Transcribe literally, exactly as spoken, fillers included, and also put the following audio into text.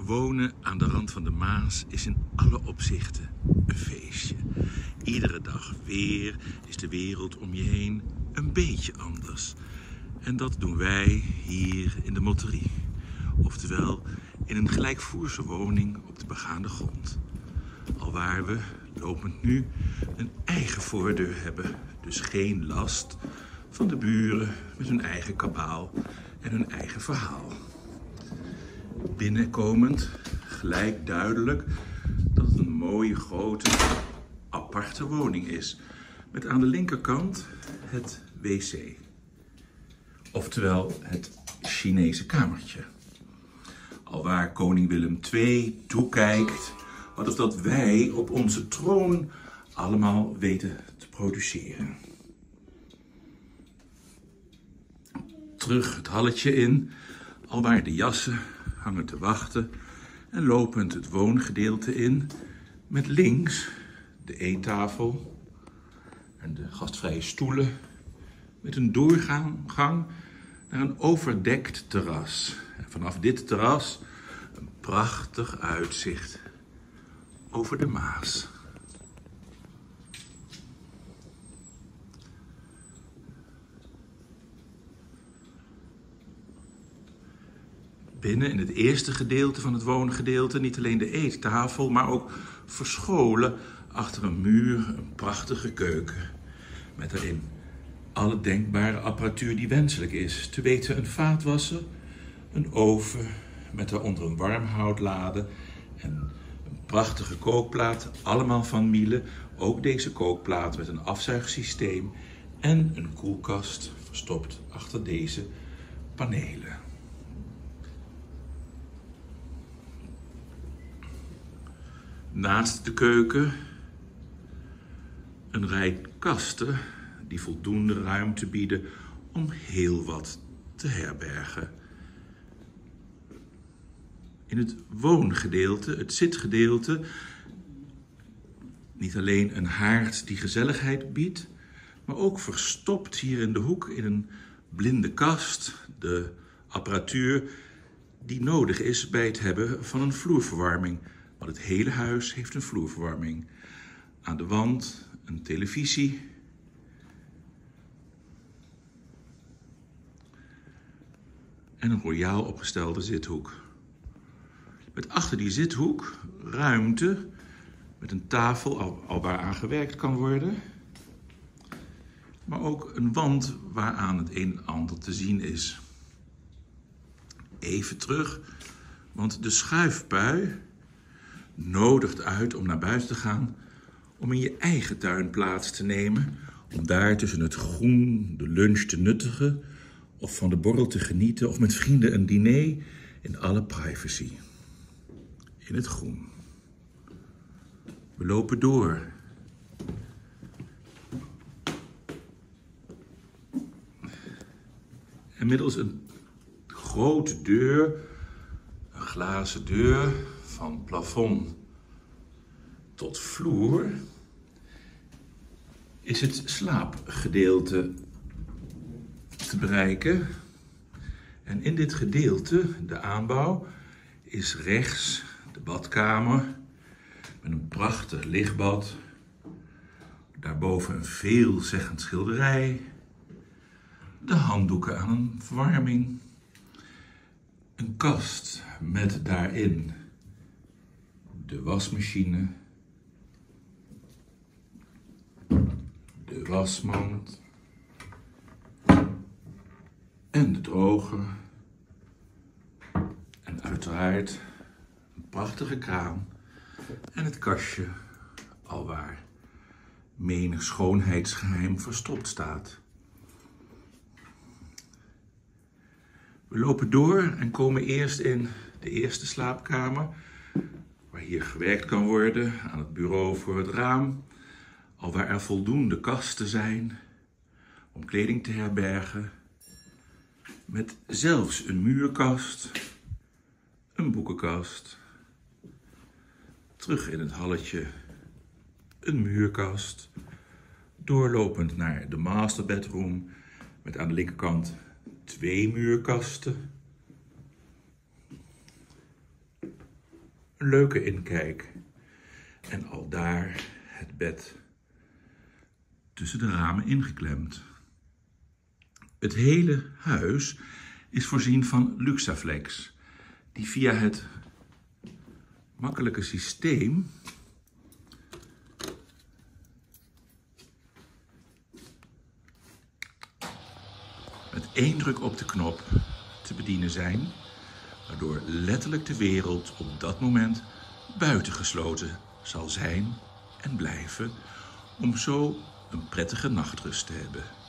Wonen aan de rand van de Maas is in alle opzichten een feestje. Iedere dag weer is de wereld om je heen een beetje anders. En dat doen wij hier in de Motterie. Oftewel in een gelijkvloerse woning op de begaande grond. Alwaar we, lopend nu, een eigen voordeur hebben. Dus geen last van de buren met hun eigen kabaal en hun eigen verhaal. Binnenkomend gelijk duidelijk dat het een mooie, grote, aparte woning is. Met aan de linkerkant het wc. Oftewel het Chinese kamertje. Alwaar koning Willem de Tweede toekijkt, alsof dat wij op onze troon allemaal weten te produceren. Terug het halletje in, alwaar de jassen hangen te wachten en lopend het woongedeelte in, met links de eettafel en de gastvrije stoelen, met een doorgang naar een overdekt terras. En vanaf dit terras een prachtig uitzicht over de Maas. Binnen in het eerste gedeelte van het woongedeelte niet alleen de eettafel, maar ook verscholen achter een muur een prachtige keuken. Met daarin alle denkbare apparatuur die wenselijk is. Te weten een vaatwasser, een oven met daaronder een warmhoutlade en een prachtige kookplaat. Allemaal van Miele. Ook deze kookplaat met een afzuigsysteem en een koelkast verstopt achter deze panelen. Naast de keuken een rij kasten die voldoende ruimte bieden om heel wat te herbergen. In het woongedeelte, het zitgedeelte, niet alleen een haard die gezelligheid biedt, maar ook verstopt hier in de hoek in een blinde kast de apparatuur die nodig is bij het hebben van een vloerverwarming. Want het hele huis heeft een vloerverwarming. Aan de wand een televisie. En een royaal opgestelde zithoek. Met achter die zithoek ruimte met een tafel al, al waaraan gewerkt kan worden. Maar ook een wand waaraan het een en ander te zien is. Even terug, want de schuifpui nodigt uit om naar buiten te gaan, om in je eigen tuin plaats te nemen, om daar tussen het groen de lunch te nuttigen, of van de borrel te genieten, of met vrienden een diner in alle privacy. In het groen. We lopen door. En middels een grote deur, een glazen deur, van plafond tot vloer, is het slaapgedeelte te bereiken. En in dit gedeelte, de aanbouw, is rechts de badkamer met een prachtig lichtbad. Daarboven een veelzeggend schilderij. De handdoeken aan een verwarming. Een kast met daarin de wasmachine, de wasmand en de droger. En uiteraard een prachtige kraan en het kastje alwaar menig schoonheidsgeheim verstopt staat. We lopen door en komen eerst in de eerste slaapkamer, waar hier gewerkt kan worden aan het bureau voor het raam, alwaar er voldoende kasten zijn om kleding te herbergen, met zelfs een muurkast, een boekenkast, terug in het halletje een muurkast, doorlopend naar de master bedroom met aan de linkerkant twee muurkasten. een leuke inkijk. En aldaar het bed tussen de ramen ingeklemd. Het hele huis is voorzien van Luxaflex, die via het makkelijke systeem met één druk op de knop te bedienen zijn, waardoor letterlijk de wereld op dat moment buitengesloten zal zijn en blijven, om zo een prettige nachtrust te hebben.